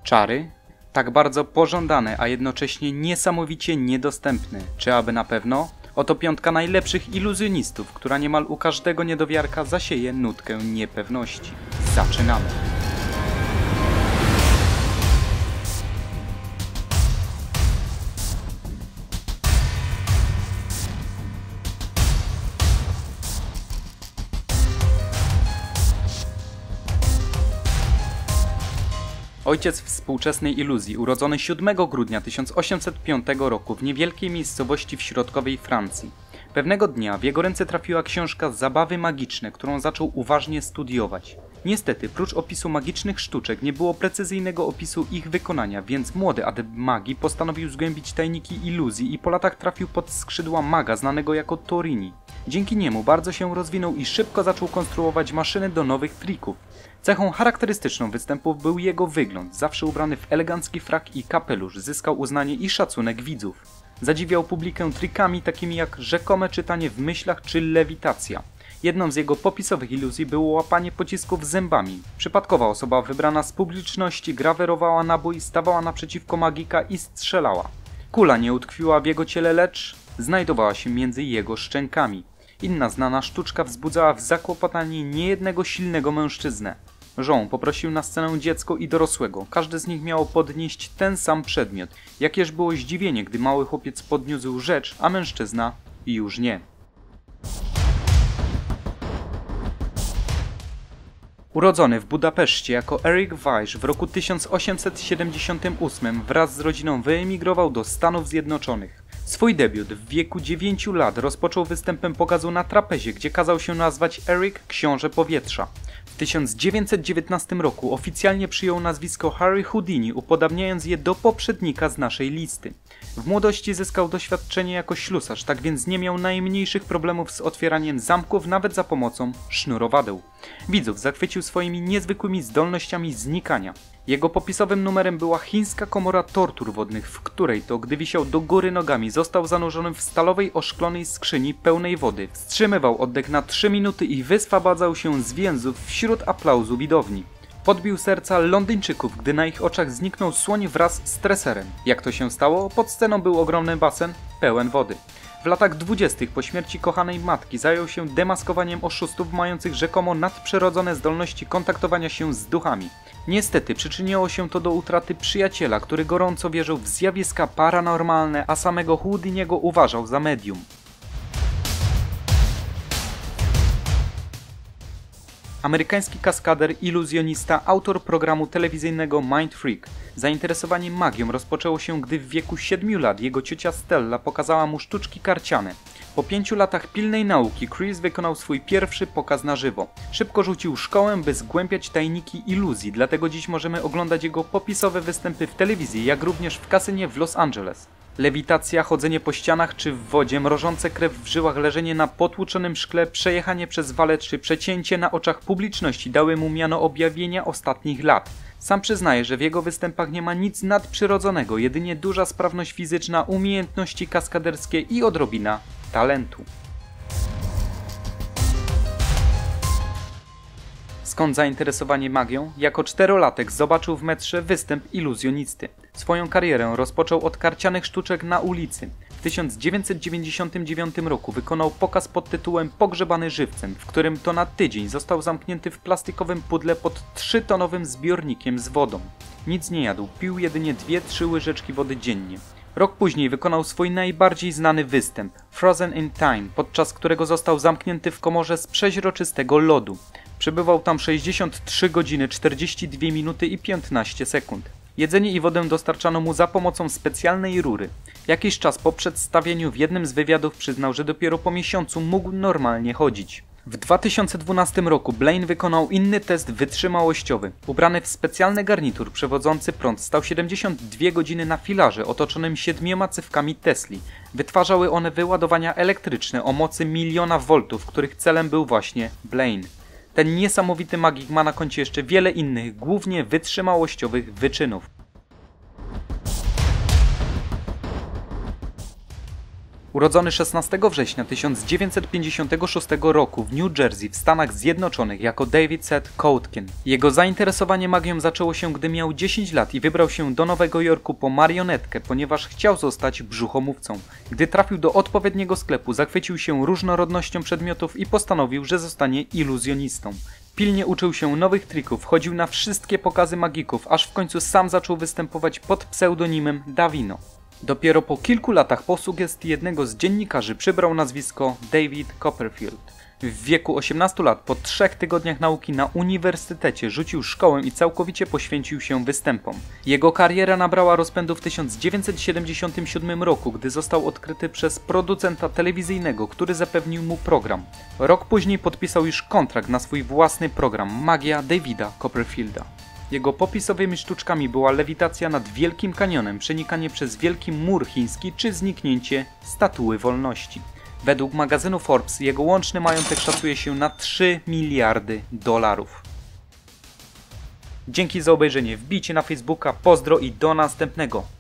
Czary? Tak bardzo pożądane, a jednocześnie niesamowicie niedostępne. Czy aby na pewno? Oto 5 najlepszych iluzjonistów, która niemal u każdego niedowiarka zasieje nutkę niepewności. Zaczynamy! Ojciec współczesnej iluzji, urodzony 7 grudnia 1805 roku w niewielkiej miejscowości w środkowej Francji. Pewnego dnia w jego ręce trafiła książka Zabawy magiczne, którą zaczął uważnie studiować. Niestety, prócz opisu magicznych sztuczek nie było precyzyjnego opisu ich wykonania, więc młody adept magii postanowił zgłębić tajniki iluzji i po latach trafił pod skrzydła maga znanego jako Torini. Dzięki niemu bardzo się rozwinął i szybko zaczął konstruować maszyny do nowych trików. Cechą charakterystyczną występów był jego wygląd, zawsze ubrany w elegancki frak i kapelusz, zyskał uznanie i szacunek widzów. Zadziwiał publikę trikami takimi jak rzekome czytanie w myślach czy lewitacja. Jedną z jego popisowych iluzji było łapanie pocisków zębami. Przypadkowa osoba wybrana z publiczności grawerowała nabój, stawała naprzeciwko magika i strzelała. Kula nie utkwiła w jego ciele, lecz znajdowała się między jego szczękami. Inna znana sztuczka wzbudzała w zakłopotanie niejednego silnego mężczyznę. Jean poprosił na scenę dziecko i dorosłego. Każdy z nich miał podnieść ten sam przedmiot. Jakież było zdziwienie, gdy mały chłopiec podniósł rzecz, a mężczyzna już nie. Urodzony w Budapeszcie jako Eric Weisz w roku 1878 wraz z rodziną wyemigrował do Stanów Zjednoczonych. Swój debiut w wieku 9 lat rozpoczął występem pokazu na trapezie, gdzie kazał się nazwać Eric Książę Powietrza. W 1919 roku oficjalnie przyjął nazwisko Harry Houdini, upodabniając je do poprzednika z naszej listy. W młodości zyskał doświadczenie jako ślusarz, tak więc nie miał najmniejszych problemów z otwieraniem zamków nawet za pomocą sznurowadeł. Widzów zachwycił swoimi niezwykłymi zdolnościami znikania. Jego popisowym numerem była chińska komora tortur wodnych, w której to, gdy wisiał do góry nogami, został zanurzony w stalowej oszklonej skrzyni pełnej wody. Wstrzymywał oddech na 3 minuty i wyswabadzał się z więzów wśród aplauzu widowni. Podbił serca Londyńczyków, gdy na ich oczach zniknął słoń wraz z treserem. Jak to się stało? Pod sceną był ogromny basen pełen wody. W latach 20. po śmierci kochanej matki zajął się demaskowaniem oszustów mających rzekomo nadprzyrodzone zdolności kontaktowania się z duchami. Niestety przyczyniło się to do utraty przyjaciela, który gorąco wierzył w zjawiska paranormalne, a samego Houdiniego uważał za medium. Amerykański kaskader, iluzjonista, autor programu telewizyjnego Mind Freak. Zainteresowanie magią rozpoczęło się, gdy w wieku 7 lat jego ciocia Stella pokazała mu sztuczki karciane. Po 5 latach pilnej nauki Chris wykonał swój pierwszy pokaz na żywo. Szybko rzucił szkołę, by zgłębiać tajniki iluzji, dlatego dziś możemy oglądać jego popisowe występy w telewizji, jak również w kasynie w Los Angeles. Lewitacja, chodzenie po ścianach czy w wodzie, mrożące krew w żyłach, leżenie na potłuczonym szkle, przejechanie przez walec czy przecięcie na oczach publiczności dały mu miano objawienia ostatnich lat. Sam przyznaje, że w jego występach nie ma nic nadprzyrodzonego, jedynie duża sprawność fizyczna, umiejętności kaskaderskie i odrobina talentu. Skąd zainteresowanie magią? Jako 4-latek zobaczył w metrze występ iluzjonisty. Swoją karierę rozpoczął od karcianych sztuczek na ulicy. W 1999 roku wykonał pokaz pod tytułem Pogrzebany żywcem, w którym to na tydzień został zamknięty w plastikowym pudle pod 3-tonowym zbiornikiem z wodą. Nic nie jadł, pił jedynie 2-3 łyżeczki wody dziennie. Rok później wykonał swój najbardziej znany występ, Frozen in Time, podczas którego został zamknięty w komorze z przeźroczystego lodu. Przebywał tam 63 godziny, 42 minuty i 15 sekund. Jedzenie i wodę dostarczano mu za pomocą specjalnej rury. Jakiś czas po przedstawieniu w jednym z wywiadów przyznał, że dopiero po miesiącu mógł normalnie chodzić. W 2012 roku Blaine wykonał inny test wytrzymałościowy. Ubrany w specjalny garnitur przewodzący prąd stał 72 godziny na filarze otoczonym 7 cewkami Tesli. Wytwarzały one wyładowania elektryczne o mocy 1 000 000 voltów, których celem był właśnie Blaine. Ten niesamowity magik ma na koncie jeszcze wiele innych, głównie wytrzymałościowych wyczynów. Urodzony 16 września 1956 roku w New Jersey w Stanach Zjednoczonych jako David Seth Coutkin. Jego zainteresowanie magią zaczęło się, gdy miał 10 lat i wybrał się do Nowego Jorku po marionetkę, ponieważ chciał zostać brzuchomówcą. Gdy trafił do odpowiedniego sklepu, zachwycił się różnorodnością przedmiotów i postanowił, że zostanie iluzjonistą. Pilnie uczył się nowych trików, chodził na wszystkie pokazy magików, aż w końcu sam zaczął występować pod pseudonimem Davino. Dopiero po kilku latach po sugestii jednego z dziennikarzy przybrał nazwisko David Copperfield. W wieku 18 lat, po 3 tygodniach nauki na uniwersytecie, rzucił szkołę i całkowicie poświęcił się występom. Jego kariera nabrała rozpędu w 1977 roku, gdy został odkryty przez producenta telewizyjnego, który zapewnił mu program. Rok później podpisał już kontrakt na swój własny program Magia Davida Copperfielda. Jego popisowymi sztuczkami była lewitacja nad Wielkim Kanionem, przenikanie przez Wielki Mur Chiński czy zniknięcie Statuły Wolności. Według magazynu Forbes jego łączny majątek szacuje się na $3 miliardy. Dzięki za obejrzenie, wbijcie na Facebooka, pozdro i do następnego.